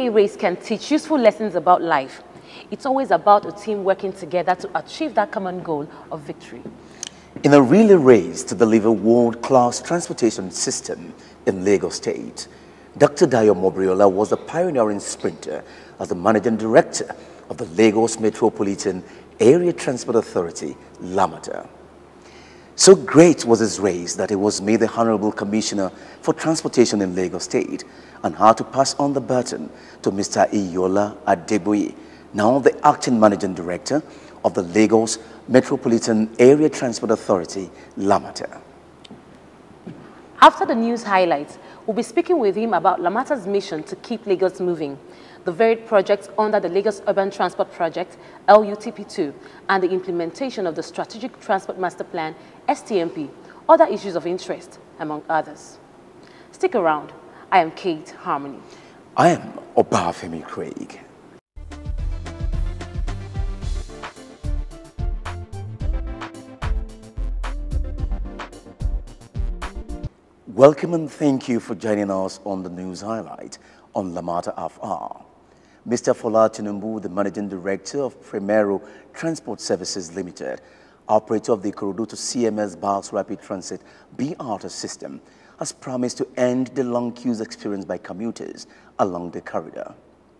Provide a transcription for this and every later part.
relay race can teach useful lessons about life. It's always about a team working together to achieve that common goal of victory. In a relay race to deliver world-class transportation system in Lagos State, Dr. Iyiola was a pioneering sprinter as the managing director of the Lagos Metropolitan Area Transport Authority, LAMATA. So great was his race that he was made the Honorable Commissioner for Transportation in Lagos State and had to pass on the baton to Mr. Iyiola Adegboye, now the acting managing director of the Lagos Metropolitan Area Transport Authority, LAMATA. After the news highlights, we'll be speaking with him about LAMATA's mission to keep Lagos moving, the varied projects under the Lagos Urban Transport Project, LUTP2, and the implementation of the Strategic Transport Master Plan, STMP, other issues of interest, among others. Stick around. I am Kate Harmony. I am Obafemi Craig. Welcome and thank you for joining us on the news highlight on LAMATA FR. Mr. Fola Tinubu, the Managing Director of Primero Transport Services Limited, operator of the Ikorodu to CMS Bus Rapid Transit BRT system, has promised to end the long queues experienced by commuters along the corridor.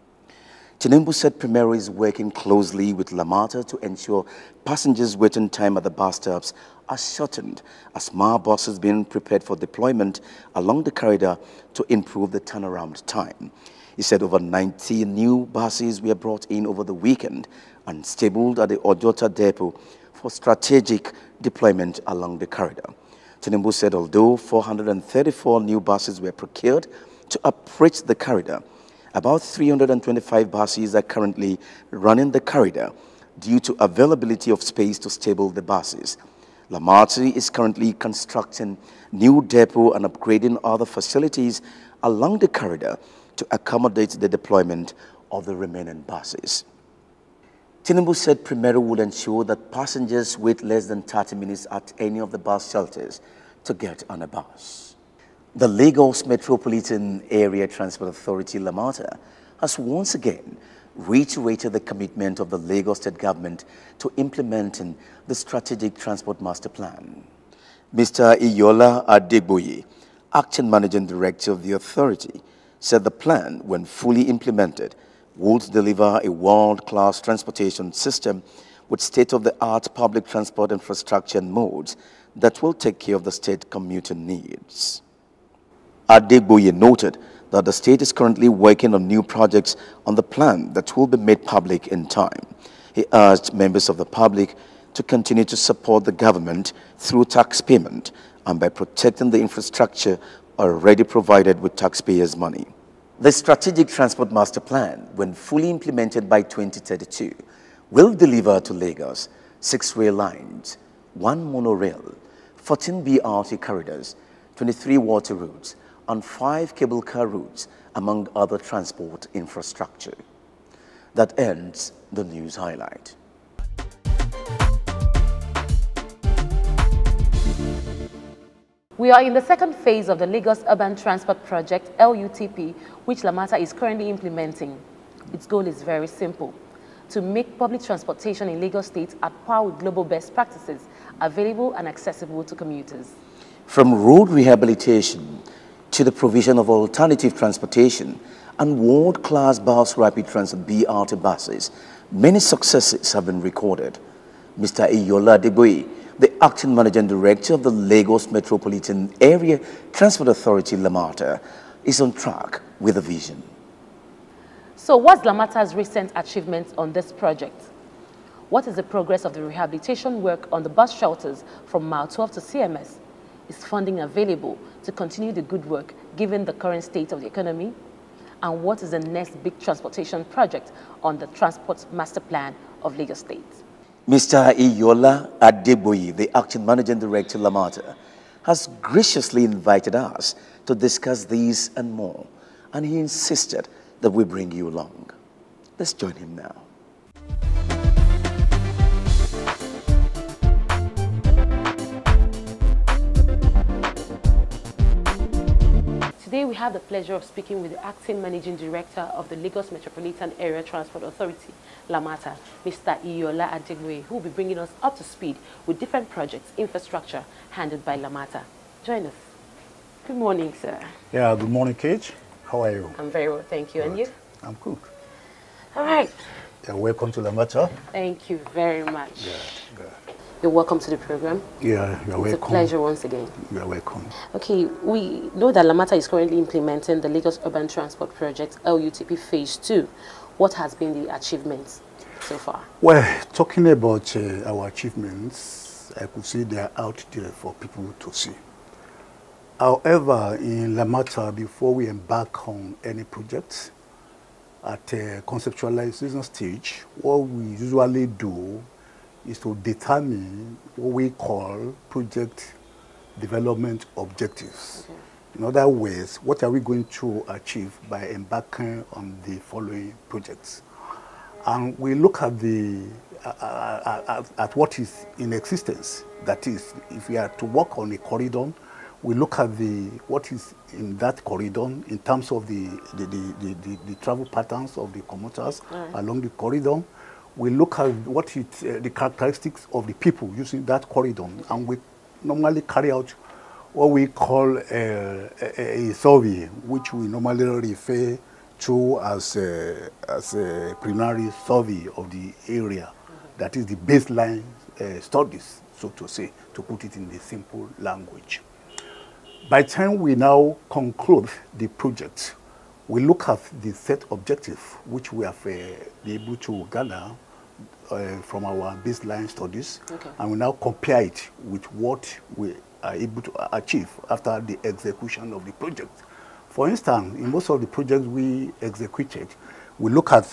Tinubu said Primero is working closely with LAMATA to ensure passengers' waiting time at the bus stops are shortened as more buses being prepared for deployment along the corridor to improve the turnaround time. He said over 90 new buses were brought in over the weekend and stabled at the Ojota depot for strategic deployment along the corridor. Tinubu said although 434 new buses were procured to operate the corridor, about 325 buses are currently running the corridor due to availability of space to stable the buses. LAMATA is currently constructing new depot and upgrading other facilities along the corridor to accommodate the deployment of the remaining buses. Tinubu said Primero would ensure that passengers wait less than 30 minutes at any of the bus shelters to get on a bus. The Lagos Metropolitan Area Transport Authority, LAMATA, has once again reiterated the commitment of the Lagos State government to implementing the Strategic Transport Master Plan. Mr. Iyiola Adegboye, acting managing director of the authority, said the plan, when fully implemented, would deliver a world-class transportation system with state-of-the-art public transport infrastructure and modes that will take care of the state commuting needs. Adegboye noted that the state is currently working on new projects on the plan that will be made public in time. He urged members of the public to continue to support the government through tax payment and by protecting the infrastructure already provided with taxpayers' money. The Strategic Transport Master Plan, when fully implemented by 2032, will deliver to Lagos 6 rail lines, 1 monorail, 14 BRT corridors, 23 water routes, and 5 cable car routes, among other transport infrastructure. That ends the news highlight. We are in the second phase of the Lagos Urban Transport Project, LUTP, which LAMATA is currently implementing. Its goal is very simple: to make public transportation in Lagos State at par with global best practices, available and accessible to commuters. From road rehabilitation to the provision of alternative transportation and world-class bus rapid transit BRT buses, many successes have been recorded. Mr. Iyiola Adegboye, the acting managing director of the Lagos Metropolitan Area Transport Authority, LAMATA, is on track with a vision. So what's LAMATA's recent achievements on this project? What is the progress of the rehabilitation work on the bus shelters from Mile 12 to CMS? Is funding available to continue the good work given the current state of the economy? And what is the next big transportation project on the Transport Master Plan of Lagos State? Mr. Iyiola Adegboye, the acting managing director LAMATA, has graciously invited us to discuss these and more, and he insisted that we bring you along. Let's join him now. Today we have the pleasure of speaking with the Acting Managing Director of the Lagos Metropolitan Area Transport Authority, Lamata, Mr. Iyiola Adegboye, who will be bringing us up to speed with different projects, infrastructure handled by Lamata. Join us. Good morning, sir. Yeah, good morning, Kate. How are you? I'm very well, thank you. Good. And you? I'm good. All right. Yeah, welcome to Lamata. Thank you very much. Good. You're welcome to the program. Yeah, you're welcome. It's a pleasure once again. You're welcome. Okay, we know that Lamata is currently implementing the Lagos Urban Transport Project, LUTP Phase 2. What has been the achievements so far? Well, talking about our achievements, I could say they are out there for people to see. However, in Lamata, before we embark on any project, at a conceptualization stage, what we usually do is to determine what we call project development objectives. Okay. In other words, what are we going to achieve by embarking on the following projects? And we look at at what is in existence. That is, if we are to work on a corridor, we look at what is in that corridor in terms of the travel patterns of the commuters along the corridor. We look at what is the characteristics of the people using that corridor, and we normally carry out what we call a survey, which we normally refer to as a preliminary survey of the area. That is the baseline studies, so to say, to put it in the simple language. By the time we now conclude the project, we look at the set objective, which we have been able to gather from our baseline studies, and we now compare it with what we are able to achieve after the execution of the project. For instance, in most of the projects we executed, we look at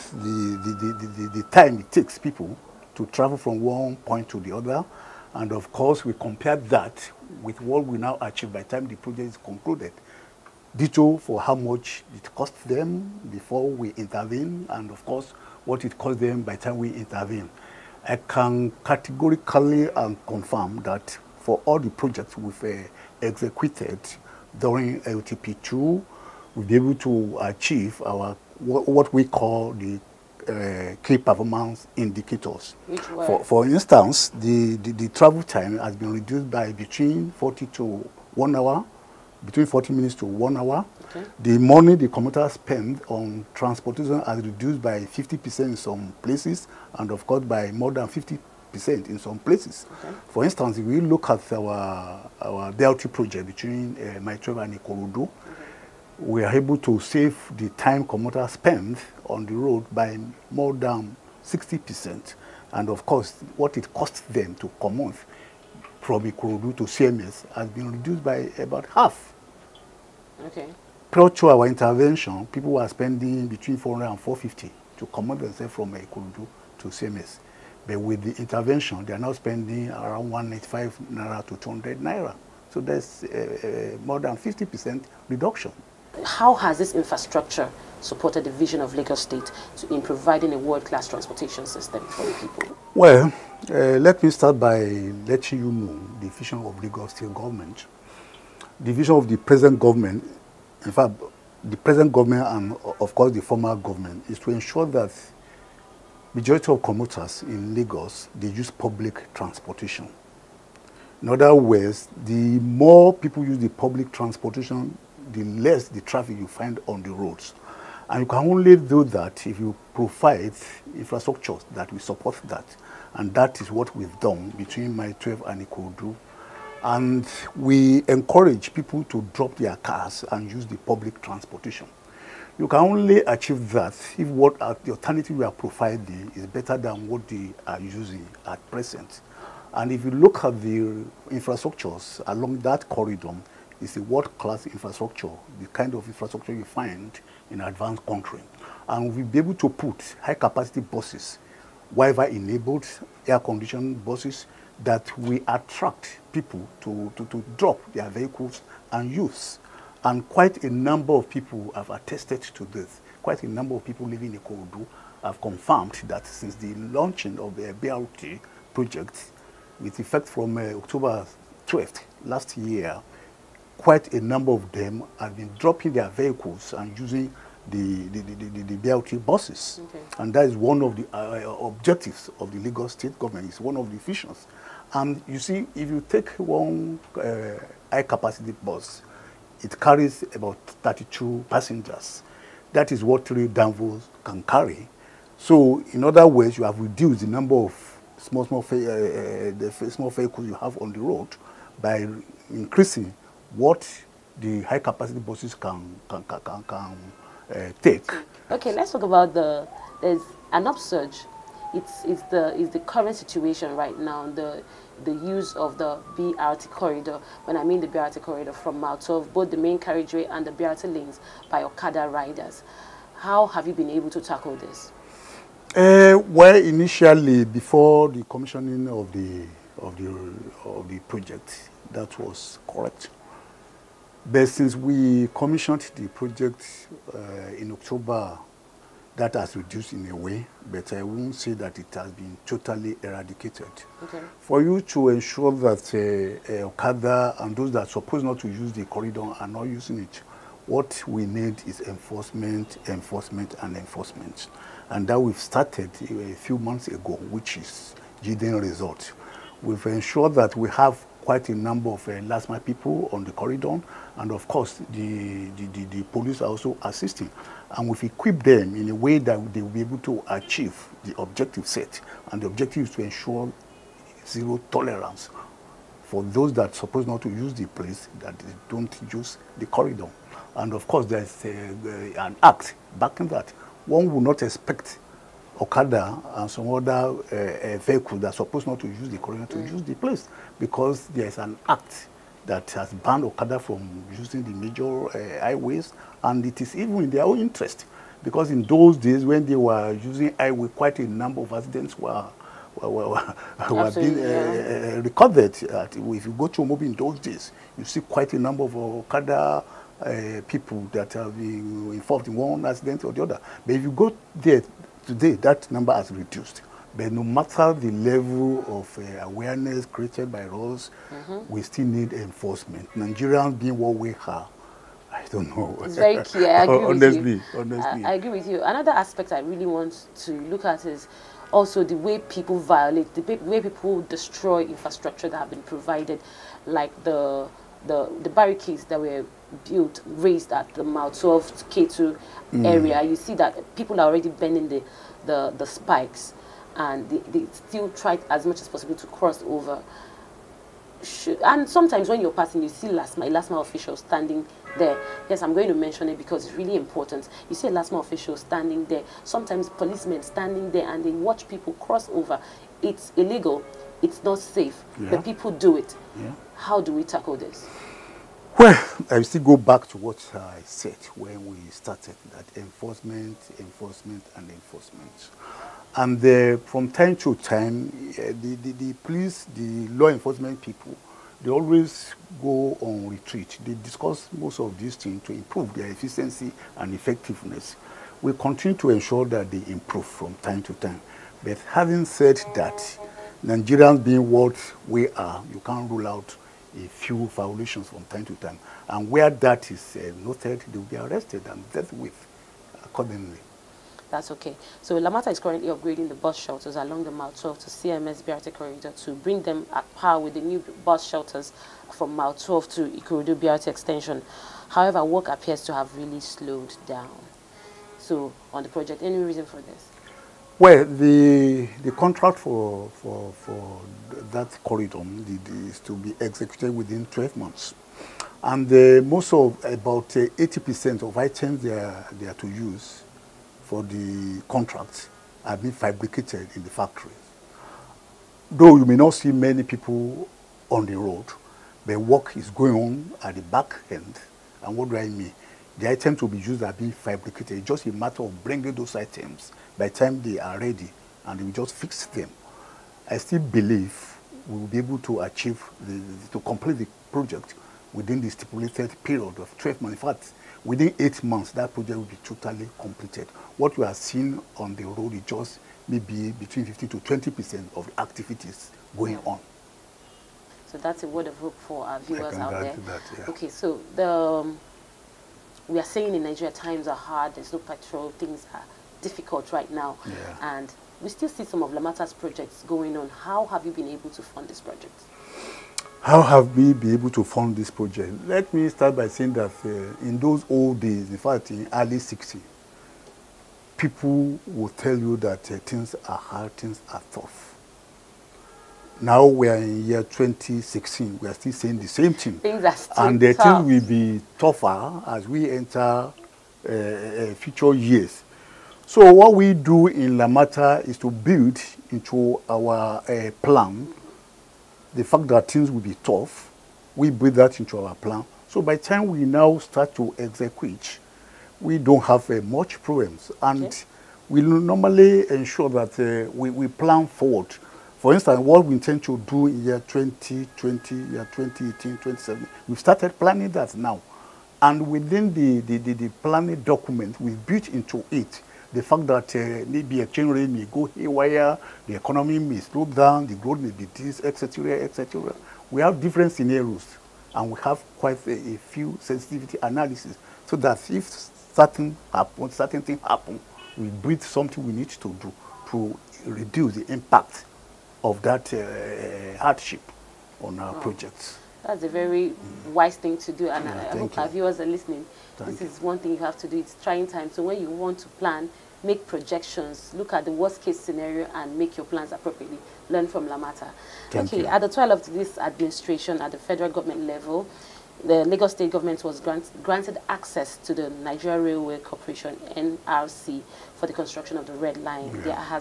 the time it takes people to travel from one point to the other, and of course we compare that with what we now achieve by the time the project is concluded. Ditto for how much it costs them before we intervene, and of course what it costs them by the time we intervene. I can categorically confirm that for all the projects we've executed during LTP2, we'll be able to achieve our what we call the key performance indicators. Which were? For instance, the travel time has been reduced by between 40 to 1 hour, between 40 minutes to 1 hour. Okay. The money the commuters spend on transportation has reduced by 50% in some places, and of course by more than 50% in some places. Okay. For instance, if we look at our BLT project between Maitrewa and Ikorodu, we are able to save the time commuters spend on the road by more than 60%. And of course, what it costs them to commute from Ikorodu to CMS has been reduced by about half. Okay. Prior to our intervention, people were spending between 400 and 450 to commute themselves from Ikorodu to CMS. But with the intervention, they are now spending around 185 naira to 200 naira. So there's more than 50% reduction. How has this infrastructure supported the vision of Lagos State in providing a world-class transportation system for the people? Well, let me start by letting you know the vision of Lagos State government. The vision of the present government, in fact, the present government and of course the former government, is to ensure that majority of commuters in Lagos, they use public transportation. In other words, the more people use the public transportation, the less the traffic you find on the roads. And you can only do that if you provide infrastructure that will support that. And that is what we've done between Maitrewa and Ikorodu. And we encourage people to drop their cars and use the public transportation. You can only achieve that if the alternative we are providing is better than what they are using at present. And if you look at the infrastructures along that corridor, it's a world-class infrastructure, the kind of infrastructure you find in advanced country. And we'll be able to put high-capacity buses, Wi-Fi enabled, air-conditioned buses that will attract people to drop their vehicles and use. And quite a number of people have attested to this. Quite a number of people living in Ikorodu have confirmed that since the launching of the BLT project, with effect from October 12th last year, quite a number of them have been dropping their vehicles and using the BRT buses. Okay. And that is one of the objectives of the Lagos state government. It's one of the visions. And you see, if you take one high-capacity bus, it carries about 32 passengers. That is what 3 Danvos can carry. So, in other words, you have reduced the number of small vehicles you have on the road by increasing what the high-capacity buses can take. Okay, let's talk about there's an upsurge. It's the current situation right now, the use of the BRT corridor. When I mean the BRT corridor, from Mile 12, both the main carriageway and the BRT lanes by Okada riders. How have you been able to tackle this? Well, initially, before the commissioning of the project, that was correct. But since we commissioned the project in October, that has reduced in a way, but I won't say that it has been totally eradicated. Okay. For you to ensure that Okada and those that are supposed not to use the corridor are not using it, what we need is enforcement, enforcement, and enforcement. And that we've started a few months ago, which is yielding results. We've ensured that we have quite a number of last mile people on the corridor, and of course the police are also assisting. And we've equipped them in a way that they will be able to achieve the objective set. And the objective is to ensure zero tolerance for those that are supposed not to use the place, that they don't use the corridor. And of course there's an act backing that. One would not expect Okada and some other vehicles that are supposed not to use the corridor to use the place, because there's an act that has banned Okada from using the major highways, and it is even in their own interest, because in those days when they were using highway, quite a number of accidents were being recorded. If you go to Mobi in those days, you see quite a number of Okada people that have been involved in one accident or the other. But if you go there today, that number has reduced. But no matter the level of awareness created by us, we still need enforcement. Nigerians being what we are, I don't know. It's very clear. I agree honestly, with you. Honestly. I agree with you. Another aspect I really want to look at is also the way people violate, the way people destroy infrastructure that have been provided, like the barricades that were built, raised at the Mile 12 K2 area. You see that people are already bending the spikes, and they still try as much as possible to cross over. And sometimes when you're passing, you see last mile officials standing there. Yes, I'm going to mention it because it's really important. You see a last mile official standing there. Sometimes policemen standing there, and they watch people cross over. It's illegal. It's not safe. Yeah. But people do it. Yeah. How do we tackle this? Well, I still go back to what I said when we started, that enforcement, enforcement, and enforcement. And from time to time, the police, the law enforcement people, they always go on retreat. They discuss most of these things to improve their efficiency and effectiveness. We continue to ensure that they improve from time to time. But having said that, Nigerians being what we are, you can't rule out a few violations from time to time. And where that is noted, they will be arrested and dealt with accordingly. That's okay. So Lamata is currently upgrading the bus shelters along the Mile 12 to CMS BRT corridor to bring them at par with the new bus shelters from Mile 12 to Ikorodu BRT extension. However, work appears to have really slowed down. So on the project, any reason for this? Well, the contract for that corridor is to be executed within 12 months. And most of, about 80% of items they are to use for the contract have been fabricated in the factories. Though you may not see many people on the road, the work is going on at the back end. And what do I mean? The items to be used are being fabricated. It's just a matter of bringing those items by the time they are ready, and we just fix them. I still believe we will be able to achieve, to complete the project within the stipulated period of 12 months. In fact, within 8 months, that project will be totally completed. What we are seeing on the road is just maybe between 15 to 20% of the activities going on. So that's a word of hope for our viewers out there. That, yeah. Okay, so we are saying in Nigeria times are hard, there's no petrol, things are difficult right now. Yeah. And we still see some of Lamata's projects going on. How have you been able to fund this project? How have we been able to fund this project? Let me start by saying that in those old days, in fact, in early 60s, people will tell you that things are hard, things are tough. Now we are in year 2016. We are still saying the same thing. Things are still and the tough. things will be tougher as we enter future years. So what we do in Lamata is to build into our plan the fact that things will be tough. We build that into our plan. So by the time we now start to execute, we don't have much problems. And Okay. we normally ensure that we plan forward. For instance, what we intend to do in year 2020, year 2018, 2017, we've started planning that now. And within the planning document, we've built into it the fact that maybe exchange rate may go haywire, the economy may slow down, the growth may be this, etc., etc. We have different scenarios, and we have quite a few sensitivity analysis, so that if certain thing happen, we build something we need to do to reduce the impact of that hardship on our projects. That's a very wise thing to do, and Yeah, I hope our viewers are listening. Thank This is one thing you have to do. It's trying time. So when you want to plan, make projections, look at the worst case scenario and make your plans appropriately. Learn from Lamata. Thank you. At the trial of this administration at the federal government level, the Lagos State government was granted access to the Nigeria Railway Corporation, NRC, for the construction of the Red Line. Yeah.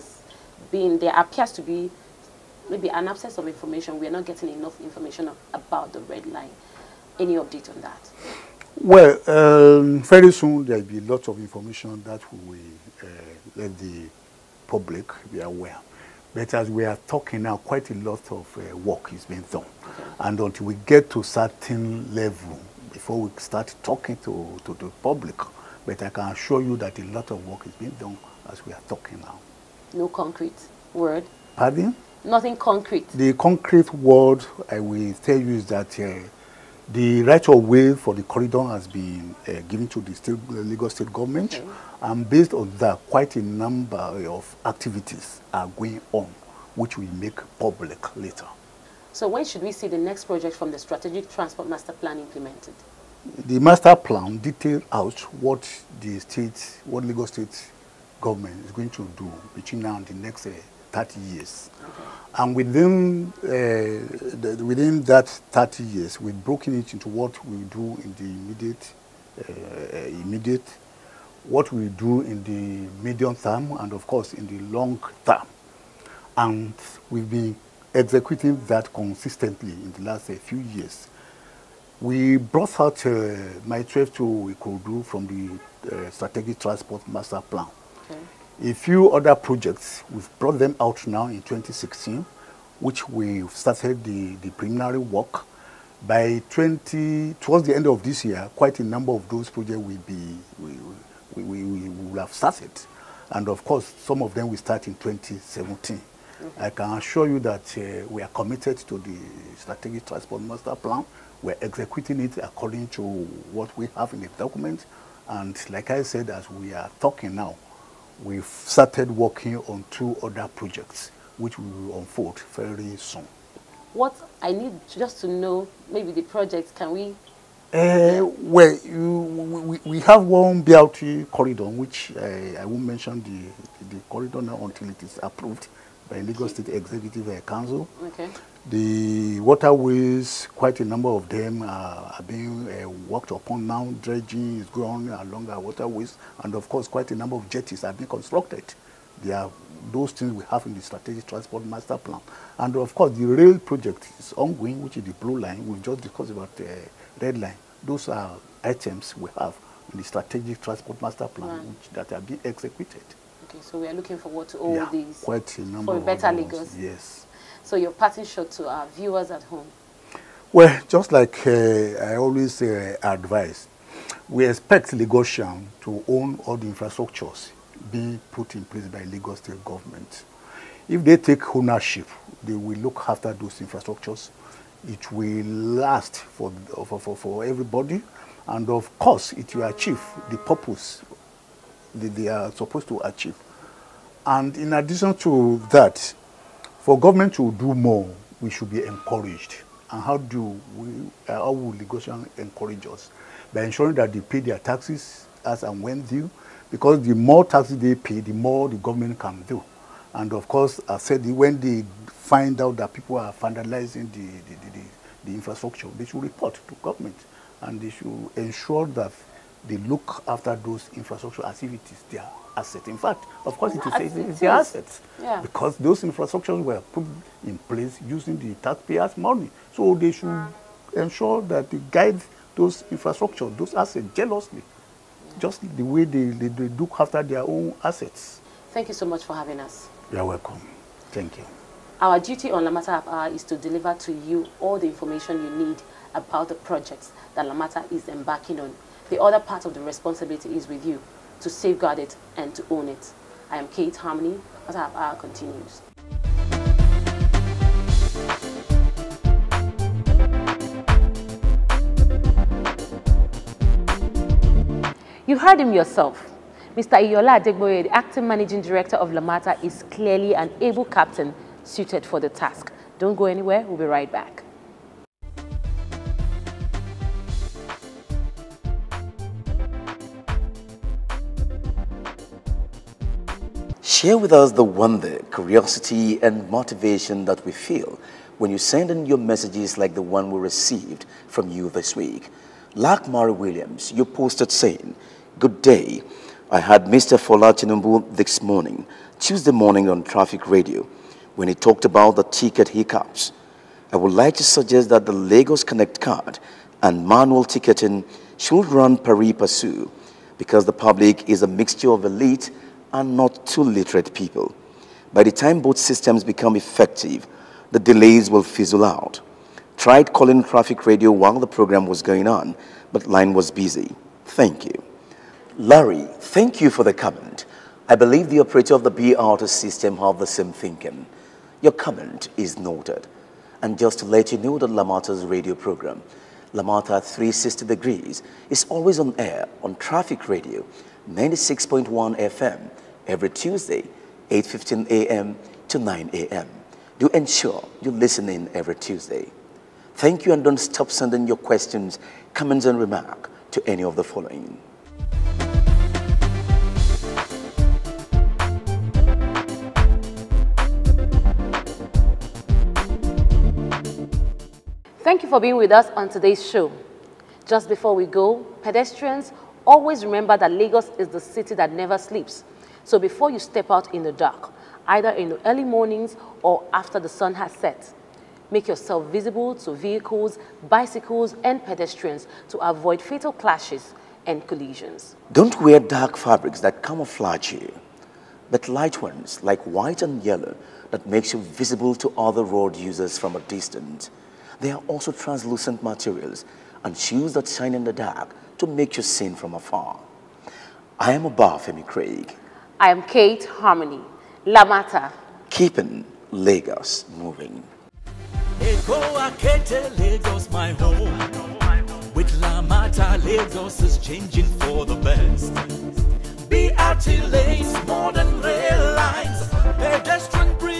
There appears to be maybe an absence of information. We are not getting enough information about the Red Line. Any update on that? Well, very soon there will be lots of information that we will let the public be aware. But as we are talking now, quite a lot of work is being done. Okay. And until we get to certain level, before we start talking to the public, but I can assure you that a lot of work is being done as we are talking now. No concrete word? Pardon? Nothing concrete. The concrete word I will tell you is that the right of way for the corridor has been given to the Lagos State government, Okay. and based on that, quite a number of activities are going on, which we make public later. So when should we see the next project from the Strategic Transport Master Plan implemented? The master plan details out what Lagos State government is going to do between now and the next 30 years. Okay. And within that 30 years, we've broken it into what we do in the immediate, what we do in the medium term, and of course in the long term. And we've been executing that consistently in the last few years. We brought out my trip to Ikorodu from the Strategic Transport Master Plan. Okay. A few other projects, we've brought them out now in 2016, which we started the preliminary work. By towards the end of this year, quite a number of those projects will have started. And of course, some of them will start in 2017. I can assure you that we are committed to the Strategic Transport Master Plan. We're executing it according to what we have in the document. And like I said, as we are talking now, we've started working on 2 other projects, which we will unfold very soon. What I need just to know, maybe the projects, can we? Well, we have one BRT corridor, which I won't mention the corridor now until it is approved by Lagos State Executive Council. Okay. The waterways, quite a number of them are being worked upon now. Dredging is going on along our waterways, and of course, quite a number of jetties are being constructed. They are those things we have in the Strategic Transport Master Plan. And of course, the rail project is ongoing, which is the Blue Line. We've just discussed about the Red Line. Those are items we have in the Strategic Transport Master Plan, that are being executed. Okay, so we are looking forward to all these quite a number for a of better those. Lagos. Yes. So your parting shot to our viewers at home. Well, just like I always advise, we expect Lagosians to own all the infrastructures being put in place by Lagos State government. If they take ownership, they will look after those infrastructures it will last for everybody, and of course it will achieve the purpose that they are supposed to achieve. And in addition to that, for government to do more, we should be encouraged. And how will Lagosians encourage us? By ensuring that they pay their taxes as and when due, because the more taxes they pay, the more the government can do. And of course, I said, when they find out that people are vandalizing the infrastructure, they should report to government, and they should ensure that they look after those infrastructure as if it is their asset. In fact, of course, it is their assets, because those infrastructures were put in place using the taxpayers' money. So they should ensure that they guide those infrastructure, those assets jealously, just the way they look after their own assets. Thank you so much for having us. You're welcome. Thank you. Our duty on Lamata Hour is to deliver to you all the information you need about the projects that Lamata is embarking on. The other part of the responsibility is with you, to safeguard it and to own it. I am Kate Harmony. Lamata Hour continues. You heard him yourself. Mr. Iyiola Adegboye, the acting managing director of Lamata, is clearly an able captain suited for the task. Don't go anywhere, we'll be right back. Share with us the wonder, curiosity, and motivation that we feel when you send in your messages like the one we received from you this week. Like Mary Williams, you posted saying, "Good day. I had Mr. Fola Tinubu this morning, Tuesday morning on Traffic Radio, when he talked about the ticket hiccups. I would like to suggest that the Lagos Connect card and manual ticketing should run pari passu, because the public is a mixture of elite and not too literate people. By the time both systems become effective, the delays will fizzle out. Tried calling Traffic Radio while the program was going on, but line was busy. Thank you." Larry, thank you for the comment. I believe the operator of the BRT system have the same thinking. Your comment is noted. And just to let you know that Lamata's radio program, Lamata 360 Degrees, is always on air on Traffic Radio 96.1 FM every Tuesday, 8:15 a.m. to 9 a.m. Do ensure you listen in every Tuesday. Thank you, and don't stop sending your questions, comments, and remarks to any of the following. Thank you for being with us on today's show. Just before we go, pedestrians, always remember that Lagos is the city that never sleeps. So before you step out in the dark, either in the early mornings or after the sun has set, make yourself visible to vehicles, bicycles, and pedestrians to avoid fatal clashes and collisions. Don't wear dark fabrics that camouflage you, but light ones like white and yellow that makes you visible to other road users from a distance. They are also translucent materials and shoes that shine in the dark to make you seen from afar. I am Obafemi Craig. I am Kate Harmony. Lamata. Keeping Lagos moving. Lagos, my home. With Lamata, Lagos is changing for the best. BRT lanes, modern rail lines, pedestrian bridges.